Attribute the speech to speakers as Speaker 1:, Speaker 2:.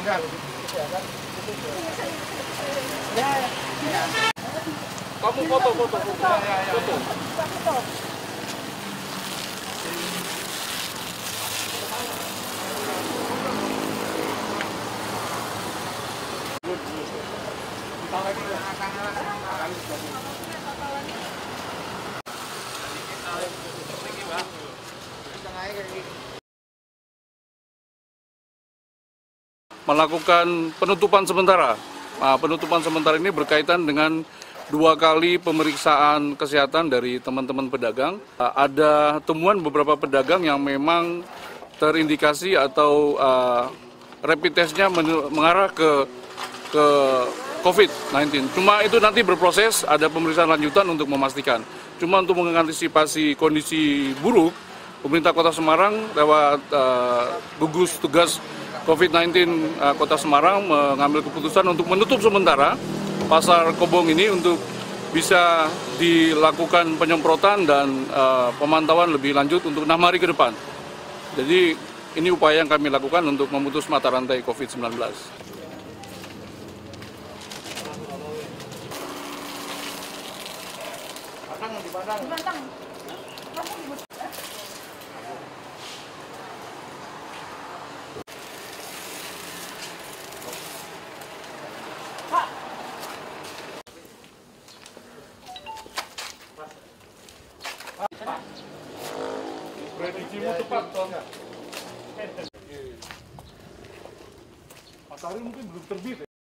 Speaker 1: Kamu foto. Foto. Melakukan penutupan sementara. Nah, penutupan sementara ini berkaitan dengan 2 kali pemeriksaan kesehatan dari teman-teman pedagang. Ada temuan beberapa pedagang yang memang terindikasi atau rapid testnya mengarah ke COVID-19. Cuma itu nanti berproses, ada pemeriksaan lanjutan untuk memastikan. Cuma untuk mengantisipasi kondisi buruk, pemerintah Kota Semarang lewat gugus tugas COVID-19 Kota Semarang mengambil keputusan untuk menutup sementara Pasar Kobong ini untuk bisa dilakukan penyemprotan dan pemantauan lebih lanjut untuk 6 hari ke depan. Jadi ini upaya yang kami lakukan untuk memutus mata rantai COVID-19. Prediksimu tepat, Tom. Matahari mungkin belum terbit ya?